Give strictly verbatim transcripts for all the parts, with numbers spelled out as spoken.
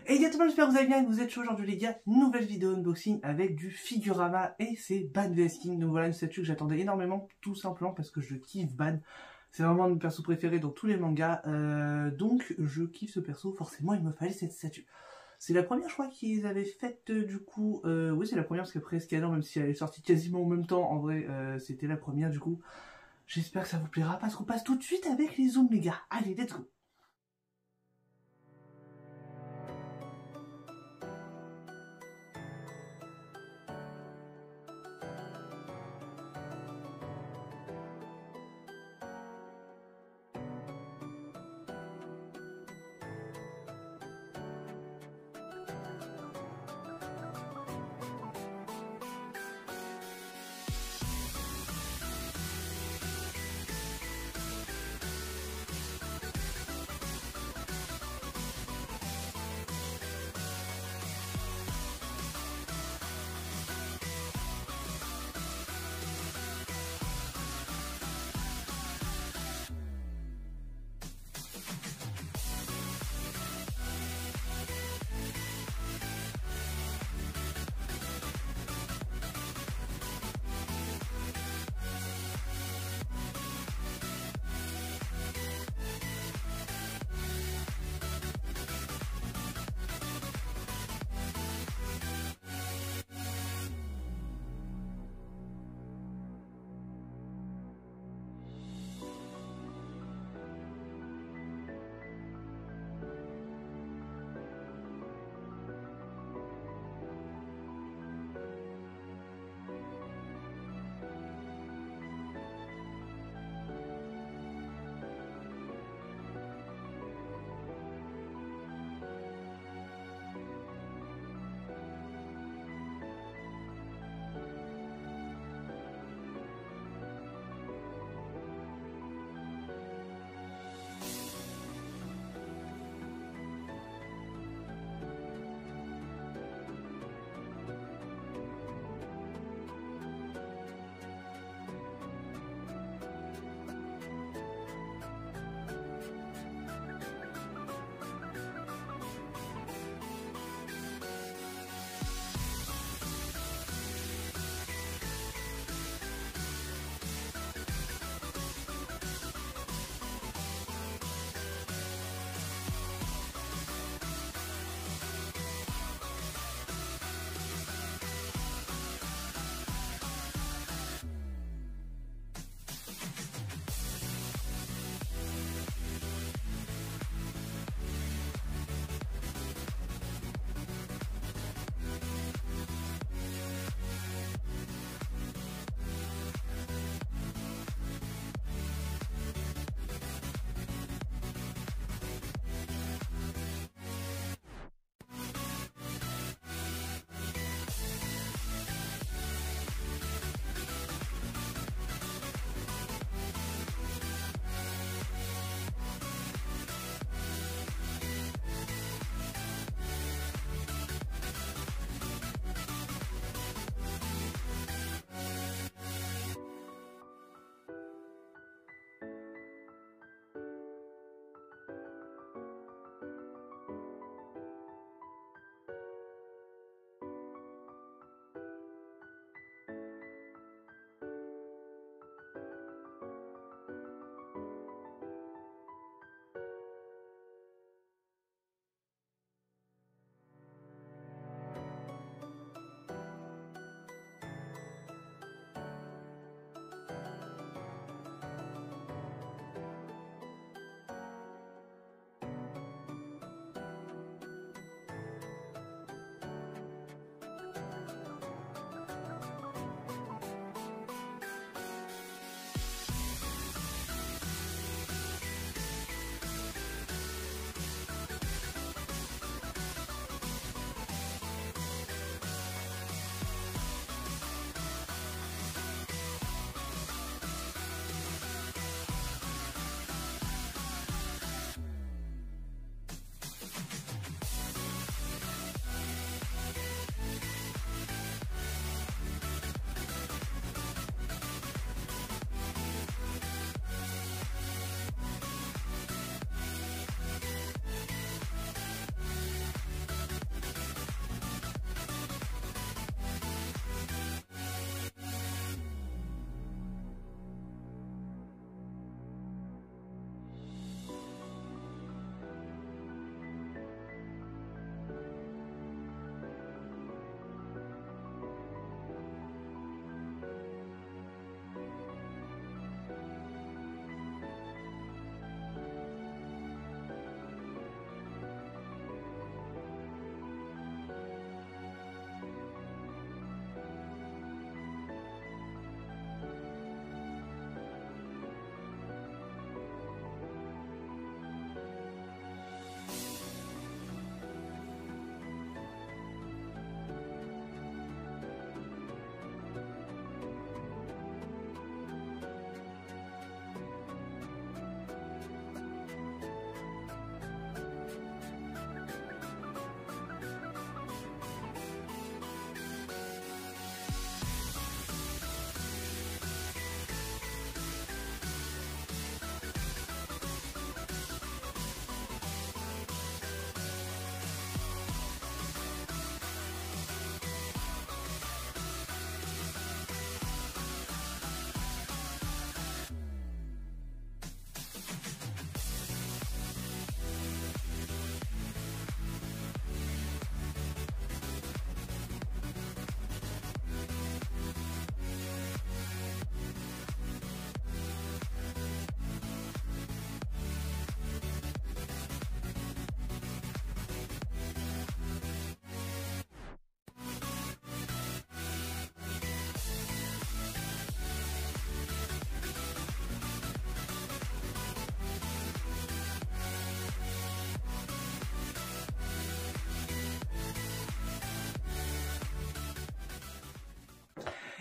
Et hey, tout le monde, j'espère que vous allez bien et que vous êtes chaud aujourd'hui les gars. Nouvelle vidéo unboxing avec du Figurama et c'est Ban vs King. Donc voilà une statue que j'attendais énormément, tout simplement parce que je kiffe Ban. C'est vraiment un de mes persos préférés dans tous les mangas. Euh, donc je kiffe ce perso, forcément il me fallait cette statue. C'est la première, je crois, qu'ils avaient faite euh, du coup. Euh, oui, c'est la première parce qu'après Scanner, même si elle est sortie quasiment en même temps, en vrai, euh, c'était la première du coup. J'espère que ça vous plaira parce qu'on passe tout de suite avec les zooms les gars. Allez, let's go.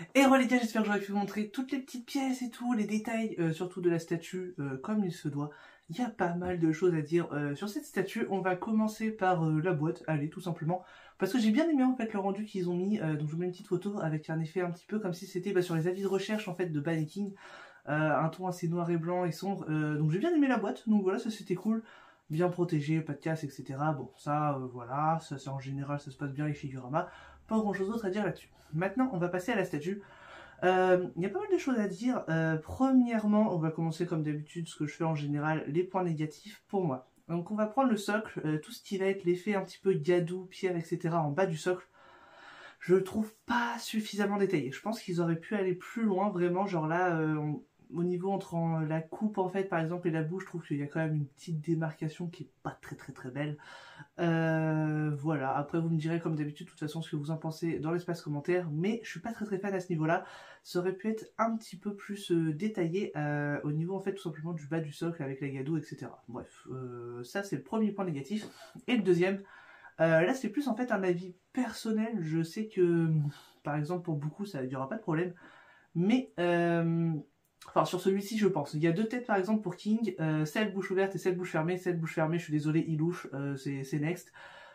Et voilà les gars, j'espère que j'aurais pu vous montrer toutes les petites pièces et tout, les détails, euh, surtout de la statue, euh, comme il se doit. Il y a pas mal de choses à dire euh, sur cette statue. On va commencer par euh, la boîte, allez, tout simplement. Parce que j'ai bien aimé en fait le rendu qu'ils ont mis, euh, donc je vous mets une petite photo avec un effet un petit peu comme si c'était bah, sur les avis de recherche en fait de Ban et King. Euh, un ton assez noir et blanc et sombre, euh, donc j'ai bien aimé la boîte, donc voilà, ça c'était cool. Bien protégé, pas de casse, et cetera. Bon, ça, euh, voilà, ça, ça en général, ça se passe bien les Figurama. Pas grand chose d'autre à dire là-dessus. Maintenant, on va passer à la statue. Il euh, y a pas mal de choses à dire. Euh, premièrement, on va commencer comme d'habitude, ce que je fais en général, les points négatifs pour moi. Donc on va prendre le socle, euh, tout ce qui va être l'effet un petit peu gadou, pierre, et cetera en bas du socle. Je le trouve pas suffisamment détaillé. Je pense qu'ils auraient pu aller plus loin, vraiment, genre là... Euh, on... Au niveau entre en, la coupe en fait par exemple et la bouche, je trouve qu'il y a quand même une petite démarcation qui est pas très très très belle. Euh, voilà, après vous me direz comme d'habitude de toute façon ce que vous en pensez dans l'espace commentaire, mais je suis pas très très fan à ce niveau là. Ça aurait pu être un petit peu plus euh, détaillé euh, au niveau en fait tout simplement du bas du socle avec la gadoue, et cetera. Bref, euh, ça c'est le premier point négatif. Et le deuxième, euh, là c'est plus en fait un avis personnel. Je sais que par exemple pour beaucoup ça n'y aura pas de problème, mais euh, enfin, sur celui-ci, je pense. Il y a deux têtes, par exemple, pour King. Euh, celle bouche ouverte et celle bouche fermée. Celle bouche fermée, je suis désolé, Ilouche, euh, c'est next.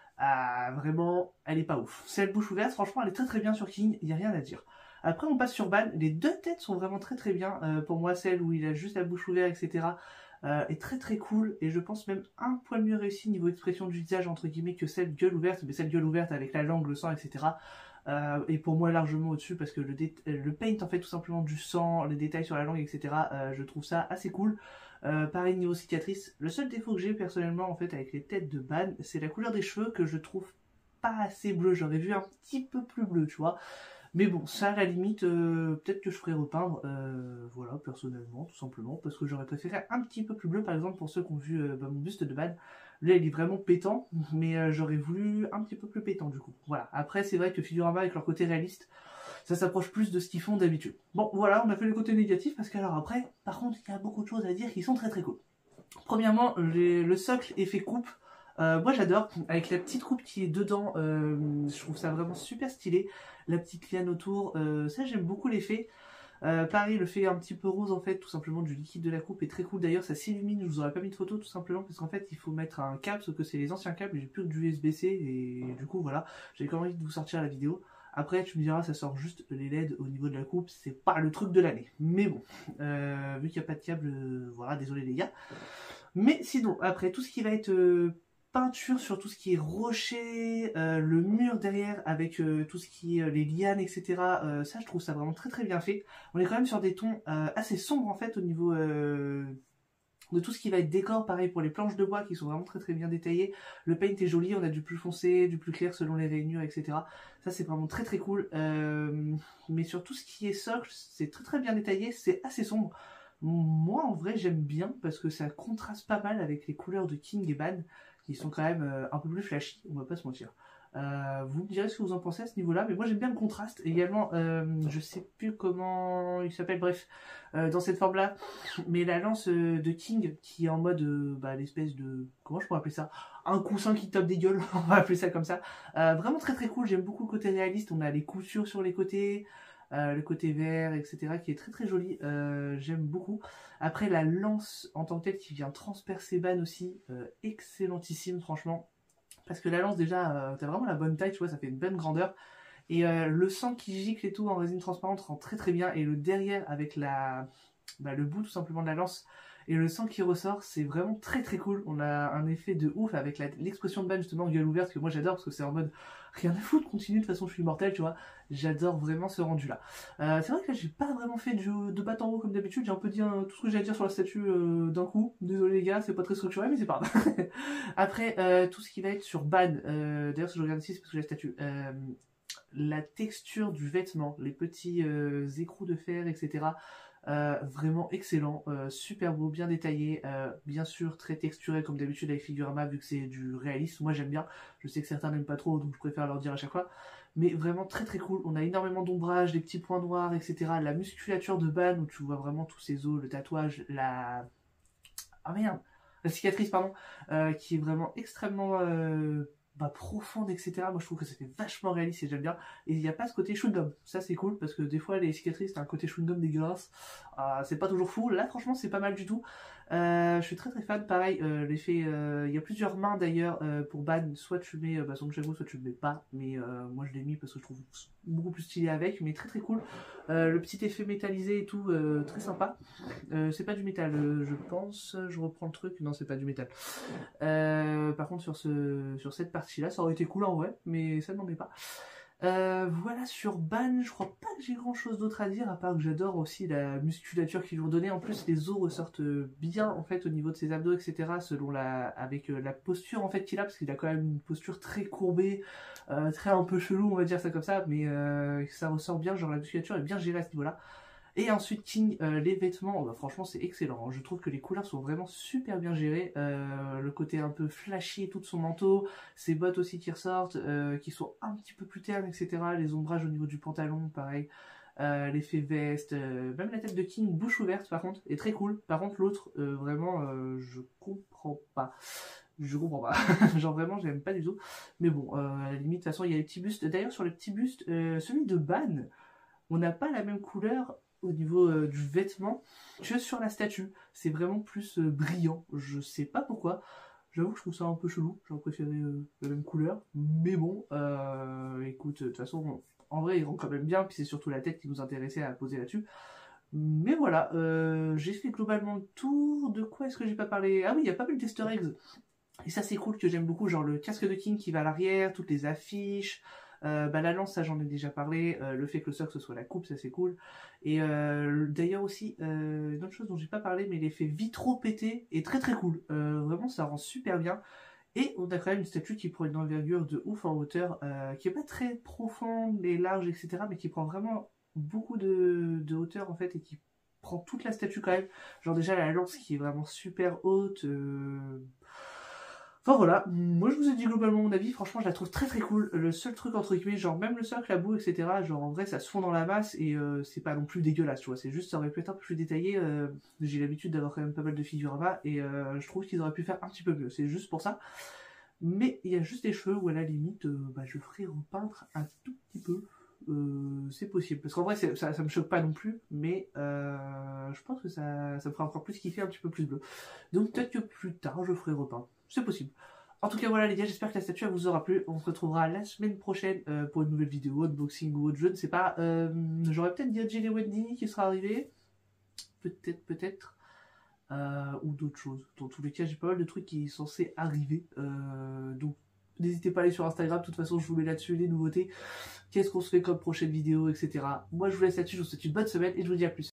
Ah, vraiment, elle est pas ouf. Celle bouche ouverte, franchement, elle est très très bien sur King. Il n'y a rien à dire. Après, on passe sur Ban. Les deux têtes sont vraiment très très bien. Euh, pour moi, celle où il a juste la bouche ouverte, et cetera euh, est très très cool. Et je pense même un poil mieux réussi niveau expression du visage, entre guillemets, que celle gueule ouverte. Mais celle gueule ouverte avec la langue, le sang, et cetera Euh, et pour moi largement au-dessus parce que le, le paint en fait tout simplement du sang, les détails sur la langue, et cetera. Euh, je trouve ça assez cool. Euh, pareil niveau cicatrice, le seul défaut que j'ai personnellement en fait avec les têtes de Ban, c'est la couleur des cheveux que je trouve pas assez bleu. J'aurais vu un petit peu plus bleu, tu vois. Mais bon, ça à la limite, euh, peut-être que je ferai repeindre, euh, voilà, personnellement, tout simplement, parce que j'aurais préféré un petit peu plus bleu, par exemple, pour ceux qui ont vu euh, bah, mon buste de Ban. Là, il est vraiment pétant, mais euh, j'aurais voulu un petit peu plus pétant, du coup. Voilà, après, c'est vrai que Figurama, avec leur côté réaliste, ça s'approche plus de ce qu'ils font d'habitude. Bon, voilà, on a fait le côté négatif, parce qu'alors après, par contre, il y a beaucoup de choses à dire qui sont très très cool. Premièrement, les, le socle effet coupe, Euh, moi j'adore, avec la petite coupe qui est dedans, euh, je trouve ça vraiment super stylé, la petite liane autour, euh, ça j'aime beaucoup l'effet. Euh, pareil, le fait un petit peu rose en fait, tout simplement du liquide de la coupe est très cool, d'ailleurs ça s'illumine, je vous aurais pas mis de photo tout simplement parce qu'en fait il faut mettre un câble, sauf que c'est les anciens câbles, j'ai plus que du U S B C et du coup voilà, j'avais quand même envie de vous sortir la vidéo. Après tu me diras, ça sort juste les L E D au niveau de la coupe, c'est pas le truc de l'année, mais bon, euh, vu qu'il n'y a pas de câble, euh, voilà, désolé les gars. Mais sinon, après tout ce qui va être... Euh, peinture sur tout ce qui est rocher, euh, le mur derrière avec euh, tout ce qui est euh, les lianes, et cetera. Euh, ça, je trouve ça vraiment très très bien fait. On est quand même sur des tons euh, assez sombres en fait au niveau euh, de tout ce qui va être décor. Pareil pour les planches de bois qui sont vraiment très très bien détaillées. Le paint est joli, on a du plus foncé, du plus clair selon les rainures, et cetera. Ça, c'est vraiment très très cool. Euh, mais sur tout ce qui est socle, c'est très très bien détaillé, c'est assez sombre. Moi, en vrai, j'aime bien parce que ça contraste pas mal avec les couleurs de King et Ban, qui sont quand même euh, un peu plus flashy, on va pas se mentir. Euh, vous me direz ce que vous en pensez à ce niveau-là, mais moi j'aime bien le contraste. Également, euh, je sais plus comment il s'appelle, bref, euh, dans cette forme-là, mais la lance euh, de King, qui est en mode, euh, bah, l'espèce de... Comment je pourrais appeler ça? Un coussin qui tape des gueules, on va appeler ça comme ça. Euh, vraiment très très cool, j'aime beaucoup le côté réaliste, on a les coutures sur les côtés... Euh, le côté vert, et cetera, qui est très très joli, euh, j'aime beaucoup. Après, la lance en tant que telle qui vient transpercer Ban aussi, euh, excellentissime, franchement. Parce que la lance, déjà, euh, t'as vraiment la bonne taille, tu vois, ça fait une bonne grandeur. Et euh, le sang qui gicle et tout en résine transparente rend très très bien. Et le derrière, avec la, bah, le bout tout simplement de la lance, et le sang qui ressort, c'est vraiment très très cool. On a un effet de ouf avec l'expression de Ban justement, gueule ouverte, que moi j'adore parce que c'est en mode rien à foutre, continue, de toute façon je suis immortel, tu vois. J'adore vraiment ce rendu là. Euh, c'est vrai que là j'ai pas vraiment fait de, de bat en haut comme d'habitude, j'ai un peu dit hein, tout ce que j'ai à dire sur la statue euh, d'un coup. Désolé les gars, c'est pas très structuré mais c'est pas grave. Après, euh, tout ce qui va être sur Ban, euh, d'ailleurs si je regarde ici c'est parce que j'ai la statue. Euh, la texture du vêtement, les petits euh, écrous de fer, et cetera. Euh, vraiment excellent, euh, super beau, bien détaillé, euh, bien sûr très texturé comme d'habitude avec Figurama vu que c'est du réalisme, moi j'aime bien, je sais que certains n'aiment pas trop donc je préfère leur dire à chaque fois, mais vraiment très très cool, on a énormément d'ombrage, des petits points noirs, et cetera. La musculature de Ban où tu vois vraiment tous ses os, le tatouage, la... Ah merde, la cicatrice pardon, euh, qui est vraiment extrêmement... Euh bah, profonde, et cetera. Moi je trouve que ça fait vachement réaliste et j'aime bien. Et il n'y a pas ce côté chewing-gum. Ça c'est cool parce que des fois les cicatrices, t'as un côté chewing-gum dégueulasse. Euh, c'est pas toujours fou. Là franchement c'est pas mal du tout. Euh, je suis très très fan. Pareil, euh, l'effet, il euh, y a plusieurs mains d'ailleurs euh, pour ban. Soit tu mets euh, bah, son chameau, soit tu le mets pas. Mais euh, moi je l'ai mis parce que je trouve beaucoup plus stylé avec. Mais très très cool. Euh, le petit effet métallisé et tout, euh, très sympa. Euh, c'est pas du métal, euh, je pense. Je reprends le truc. Non, c'est pas du métal. Euh, par contre sur ce sur cette partie là ça aurait été cool en vrai mais ça n'en est pas. Euh, voilà sur Ban, je crois pas que j'ai grand chose d'autre à dire à part que j'adore aussi la musculature qu'ils lui ont donnée. En plus les os ressortent bien en fait au niveau de ses abdos, etc. selon la avec euh, la posture en fait qu'il a, parce qu'il a quand même une posture très courbée, euh, très un peu chelou on va dire ça comme ça, mais euh, ça ressort bien, genre la musculature est bien gérée à ce niveau là. Et ensuite King, euh, les vêtements, oh bah, franchement c'est excellent, je trouve que les couleurs sont vraiment super bien gérées, euh, le côté un peu flashy, tout de son manteau, ses bottes aussi qui ressortent, euh, qui sont un petit peu plus ternes, et cetera. Les ombrages au niveau du pantalon, pareil, euh, l'effet veste, euh, même la tête de King, bouche ouverte par contre, est très cool. Par contre l'autre, euh, vraiment, euh, je comprends pas. Je comprends pas, genre vraiment j'aime pas du tout, mais bon, euh, à la limite, de toute façon il y a les petits bustes, d'ailleurs sur les petits bustes, euh, celui de Ban, on n'a pas la même couleur au niveau euh, du vêtement que sur la statue. C'est vraiment plus euh, brillant. Je sais pas pourquoi. J'avoue que je trouve ça un peu chelou. J'aurais préféré euh, la même couleur. Mais bon, euh, écoute, de toute façon, en vrai, il rend quand même bien. Puis c'est surtout la tête qui nous intéressait à poser là-dessus. Mais voilà, euh, j'ai fait globalement le tour. De quoi est-ce que j'ai pas parlé? Ah oui, il y a pas mal d'easter eggs. Et ça, c'est cool, que j'aime beaucoup. Genre le casque de King qui va à l'arrière, toutes les affiches. Euh, bah, la lance, ça j'en ai déjà parlé, euh, le fait que le socle ce soit la coupe, ça c'est cool. Et euh, d'ailleurs aussi, euh, une autre chose dont j'ai pas parlé, mais l'effet vitraux pété est très très cool. Euh, vraiment ça rend super bien. Et on a quand même une statue qui prend une envergure de ouf en hauteur, euh, qui est pas très profonde et large, et cetera. Mais qui prend vraiment beaucoup de, de hauteur en fait, et qui prend toute la statue quand même. Genre déjà la lance qui est vraiment super haute. Euh... Enfin voilà, moi je vous ai dit globalement mon avis, franchement je la trouve très très cool. Le seul truc entre guillemets, genre même le socle, la boue, et cetera. Genre en vrai ça se fond dans la masse et euh, c'est pas non plus dégueulasse, tu vois. C'est juste ça aurait pu être un peu plus détaillé. Euh, J'ai l'habitude d'avoir quand même pas mal de figurama et euh, je trouve qu'ils auraient pu faire un petit peu mieux. C'est juste pour ça. Mais il y a juste les cheveux où à la limite, euh, bah, je ferai repeindre un tout petit peu. Euh, c'est possible, parce qu'en vrai ça, ça me choque pas non plus, mais euh, je pense que ça, ça me fera encore plus kiffer, un petit peu plus bleu. Donc peut-être que plus tard je ferai repeindre, c'est possible. En tout cas voilà les gars, j'espère que la statue elle vous aura plu. On se retrouvera la semaine prochaine euh, pour une nouvelle vidéo, unboxing ou autre, je ne sais pas. Euh, J'aurais peut-être dit Jill et Wendy qui sera arrivé, peut-être, peut-être. Euh, ou d'autres choses. Dans tous les cas, j'ai pas mal de trucs qui sont censés arriver. Euh, donc n'hésitez pas à aller sur Instagram, de toute façon je vous mets là-dessus les nouveautés. Qu'est-ce qu'on se fait comme prochaine vidéo, et cetera. Moi je vous laisse là-dessus, je vous souhaite une bonne semaine et je vous dis à plus.